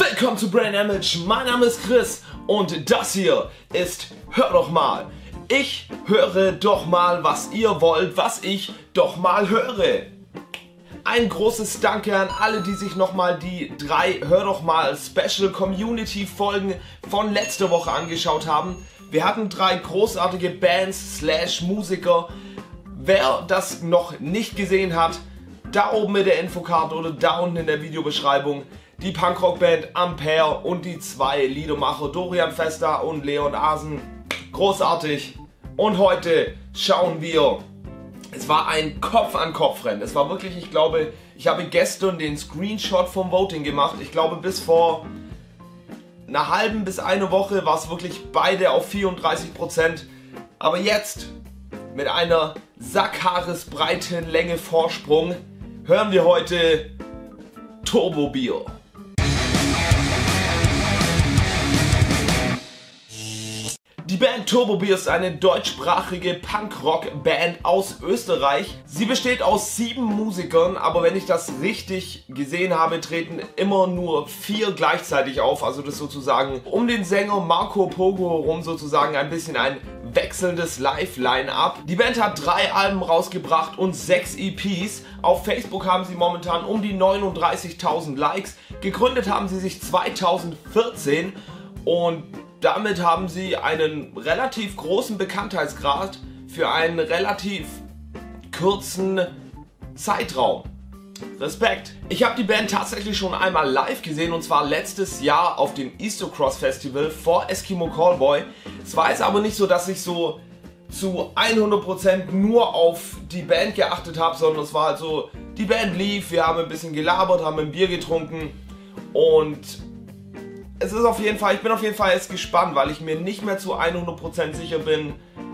Willkommen zu Brain Damage, mein Name ist Chris und das hier ist Hör doch mal. Ich höre doch mal, was ihr wollt, was ich doch mal höre. Ein großes Danke an alle, die sich nochmal die 3 Hör doch mal Special Community Folgen von letzter Woche angeschaut haben. Wir hatten 3 großartige Bands / Musiker. Wer das noch nicht gesehen hat, da oben in der Infocard oder da unten in der Videobeschreibung die Punkrock-Band Ampere und die 2 Liedermacher Dorian Festa und Leon Asen. Großartig. Und heute schauen wir, es war ein Kopf-an-Kopf-Rennen. Es war wirklich, ich glaube, ich habe gestern den Screenshot vom Voting gemacht. Ich glaube, bis vor einer halben bis eine Woche war es wirklich beide auf 34%. Aber jetzt, mit einer Sackhaaresbreiten Länge Vorsprung, hören wir heute Turbo Bier. Die Band Turbo Bier ist eine deutschsprachige Punkrock-Band aus Österreich. Sie besteht aus 7 Musikern, aber wenn ich das richtig gesehen habe, treten immer nur 4 gleichzeitig auf. Also das ist sozusagen um den Sänger Marco Pogo herum sozusagen ein bisschen ein wechselndes Live-Line-Up. Die Band hat 3 Alben rausgebracht und 6 EPs. Auf Facebook haben sie momentan um die 39.000 Likes. Gegründet haben sie sich 2014 und damit haben sie einen relativ großen Bekanntheitsgrad für einen relativ kurzen Zeitraum. Respekt! Ich habe die Band tatsächlich schon einmal live gesehen und zwar letztes Jahr auf dem Eastercross Festival vor Eskimo Callboy. Es war jetzt aber nicht so, dass ich so zu 100% nur auf die Band geachtet habe, sondern es war halt so, die Band lief, wir haben ein bisschen gelabert, haben ein Bier getrunken und es ist auf jeden Fall, ich bin auf jeden Fall jetzt gespannt, weil ich mir nicht mehr zu 100% sicher bin,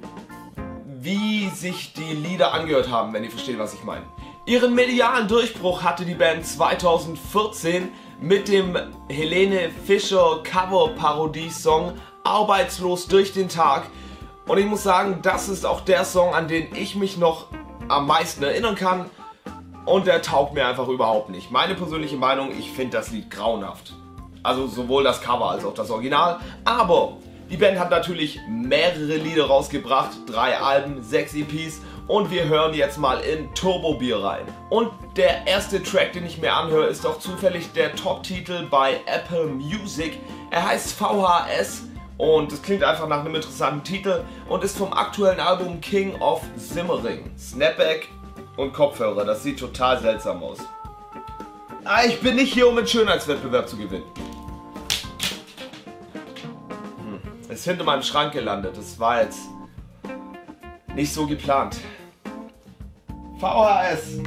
wie sich die Lieder angehört haben, wenn ihr versteht, was ich meine. Ihren medialen Durchbruch hatte die Band 2014 mit dem Helene Fischer Cover-Parodie-Song Arbeitslos durch den Tag. Und ich muss sagen, das ist auch der Song, an den ich mich noch am meisten erinnern kann. Und der taugt mir einfach überhaupt nicht. Meine persönliche Meinung, ich finde das Lied grauenhaft. Also sowohl das Cover als auch das Original. Aber die Band hat natürlich mehrere Lieder rausgebracht. 3 Alben, 6 EPs. Und wir hören jetzt mal in Turbo Bier rein. Und der erste Track, den ich mir anhöre, ist auch zufällig der Top-Titel bei Apple Music. Er heißt VHS und es klingt einfach nach einem interessanten Titel und ist vom aktuellen Album King of Simmering. Snapback und Kopfhörer, das sieht total seltsam aus. Ich bin nicht hier, um einen Schönheitswettbewerb zu gewinnen. Ist hinter meinem Schrank gelandet. Das war jetzt nicht so geplant. VHS.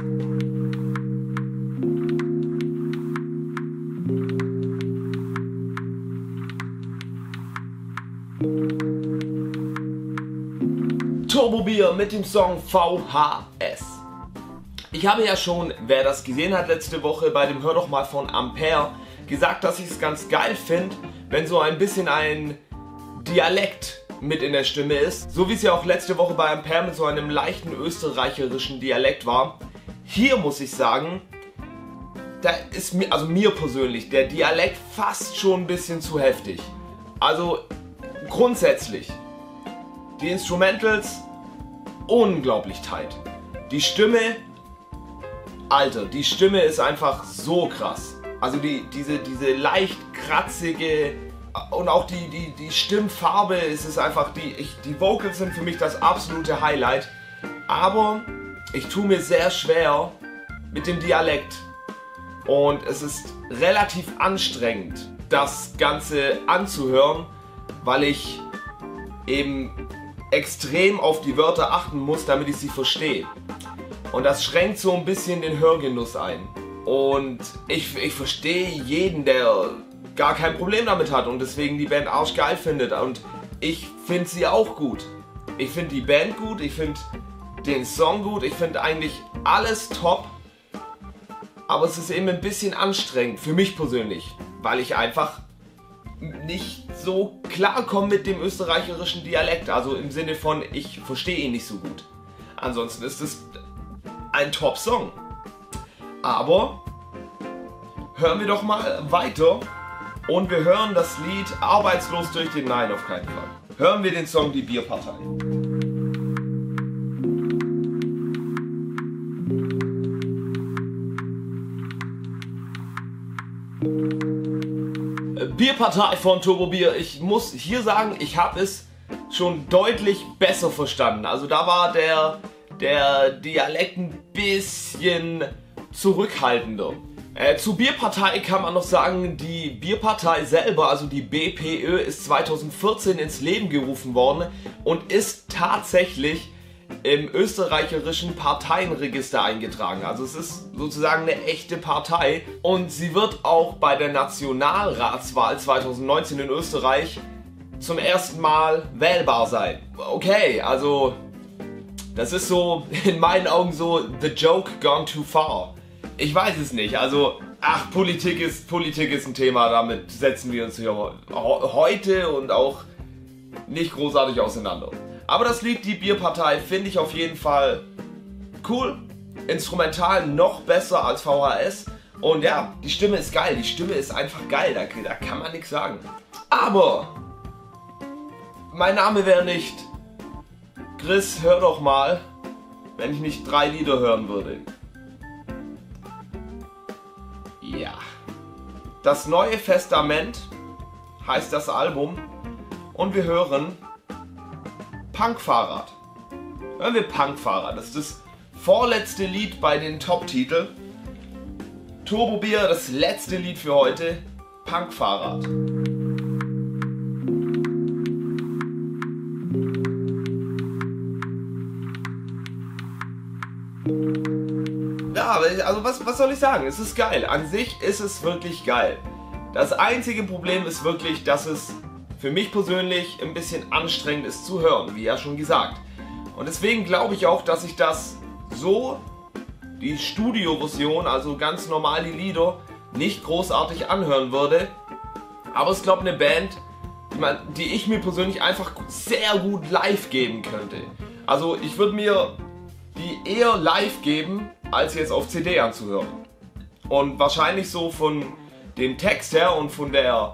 Turbo Bier mit dem Song VHS. Ich habe ja schon, wer das gesehen hat letzte Woche bei dem Hör doch mal von Ampere, gesagt, dass ich es ganz geil finde, wenn so ein bisschen ein Dialekt mit in der Stimme ist. So wie es ja auch letzte Woche bei Ampere mit so einem leichten österreicherischen Dialekt war. Hier muss ich sagen, da ist mir, also mir persönlich, der Dialekt fast schon ein bisschen zu heftig. Also grundsätzlich, die Instrumentals unglaublich tight. Die Stimme, Alter, die Stimme ist einfach so krass. Also diese leicht kratzige und auch die Stimmfarbe, es ist einfach, die Vocals sind für mich das absolute Highlight. Aber ich tue mir sehr schwer mit dem Dialekt. Und es ist relativ anstrengend, das Ganze anzuhören, weil ich eben extrem auf die Wörter achten muss, damit ich sie verstehe. Und das schränkt so ein bisschen den Hörgenuss ein. Und ich verstehe jeden, der gar kein Problem damit hat und deswegen die Band arschgeil findet. Und ich finde sie auch gut. Ich finde die Band gut, ich finde den Song gut, ich finde eigentlich alles top. Aber es ist eben ein bisschen anstrengend, für mich persönlich, weil ich einfach nicht so klarkomme mit dem österreicherischen Dialekt. Also im Sinne von, ich verstehe ihn nicht so gut. Ansonsten ist es ein Top-Song. Aber hören wir doch mal weiter Und wir hören das Lied Arbeitslos durch den Nein auf keinen Fall. Hören wir den Song Die Bierpartei. Bierpartei von Turbo Bier. Ich muss hier sagen, ich habe es schon deutlich besser verstanden. Also da war der Dialekt ein bisschen zurückhaltender. Zur Bierpartei kann man noch sagen, die Bierpartei selber, also die BPÖ, ist 2014 ins Leben gerufen worden und ist tatsächlich im österreichischen Parteienregister eingetragen. Also es ist sozusagen eine echte Partei und sie wird auch bei der Nationalratswahl 2019 in Österreich zum ersten Mal wählbar sein. Okay, also das ist so in meinen Augen so the joke gone too far. Ich weiß es nicht, also Politik ist ein Thema, damit setzen wir uns hier heute und auch nicht großartig auseinander. Aber das Lied Die Bierpartei finde ich auf jeden Fall cool, instrumental noch besser als VHS und ja, die Stimme ist geil, die Stimme ist einfach geil, da kann man nichts sagen. Aber mein Name wäre nicht Chris, hör doch mal, wenn ich nicht 3 Lieder hören würde. Ja. Das neue Testament heißt das Album und wir hören Punkfahrrad. Hören wir Punkfahrrad. Das ist das vorletzte Lied bei den Top-Titeln. Turbo Bier, das letzte Lied für heute. Punkfahrrad. Ja, also was soll ich sagen? Es ist geil. An sich ist es wirklich geil. Das einzige Problem ist wirklich, dass es für mich persönlich ein bisschen anstrengend ist zu hören, wie ja schon gesagt. Und deswegen glaube ich auch, dass ich das so, die Studioversion, also ganz normal die Lieder, nicht großartig anhören würde. Aber ich glaube, eine Band, die ich mir persönlich einfach sehr gut live geben könnte. Also ich würde mir die eher live geben, als jetzt auf CD anzuhören. Und wahrscheinlich so von dem Text her und von der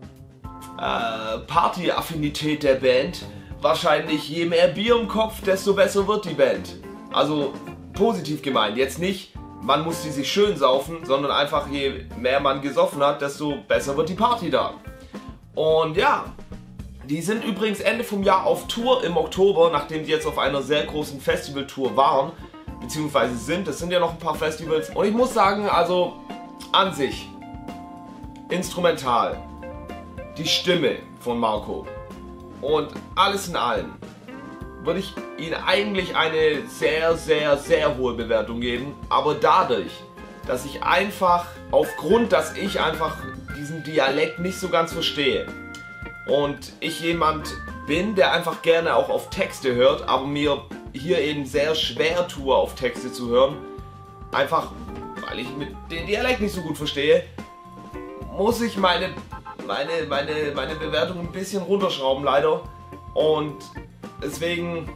Party-Affinität der Band, wahrscheinlich je mehr Bier im Kopf, desto besser wird die Band. Also positiv gemeint, jetzt nicht, man muss die sich schön saufen, sondern einfach je mehr man gesoffen hat, desto besser wird die Party da. Und ja, die sind übrigens Ende vom Jahr auf Tour im Oktober, nachdem die jetzt auf einer sehr großen Festivaltour waren, beziehungsweise sind. Es sind ja noch ein paar Festivals. Und ich muss sagen, also an sich, instrumental, die Stimme von Marco und alles in allem, würde ich ihm eigentlich eine sehr, sehr, sehr hohe Bewertung geben. Aber dadurch, dass ich einfach, aufgrund, dass ich einfach diesen Dialekt nicht so ganz verstehe und ich jemand bin, der einfach gerne auch auf Texte hört, aber mir hier eben sehr schwer tue, auf Texte zu hören, einfach weil ich mit den Dialekt nicht so gut verstehe, muss ich meine Bewertung ein bisschen runterschrauben leider und deswegen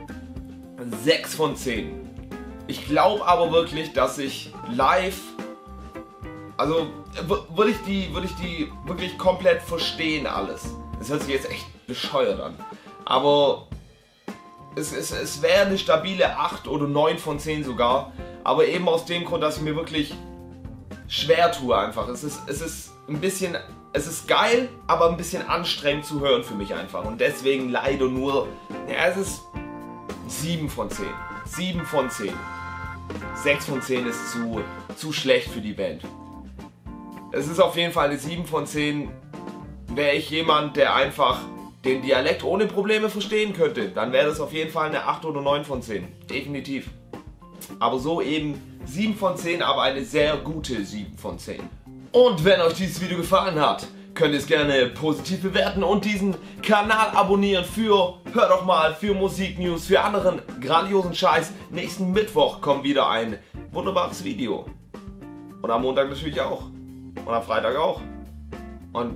6 von 10. Ich glaube aber wirklich, dass ich live, also würde ich die wirklich komplett verstehen alles. Das hört sich jetzt echt bescheuert an, aber es wäre eine stabile 8 oder 9 von 10 sogar, aber eben aus dem Grund, dass ich mir wirklich schwer tue einfach. Es ist ein bisschen, es ist geil, aber ein bisschen anstrengend zu hören für mich einfach und deswegen leider nur, ja, es ist 7 von 10. 7 von 10. 6 von 10 ist zu schlecht für die Band. Es ist auf jeden Fall eine 7 von 10. Wäre ich jemand, der einfach den Dialekt ohne Probleme verstehen könnte, dann wäre das auf jeden Fall eine 8 oder 9 von 10. Definitiv. Aber so eben 7 von 10, aber eine sehr gute 7 von 10. Und wenn euch dieses Video gefallen hat, könnt ihr es gerne positiv bewerten und diesen Kanal abonnieren für, hör doch mal, für Musiknews, für anderen grandiosen Scheiß. Nächsten Mittwoch kommt wieder ein wunderbares Video. Und am Montag natürlich auch. Und am Freitag auch. Und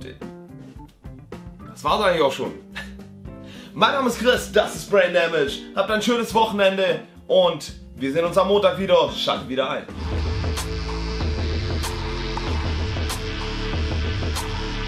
das war's eigentlich auch schon. Mein Name ist Chris, das ist Brain Damage. Habt ein schönes Wochenende und wir sehen uns am Montag wieder. Schaltet wieder ein.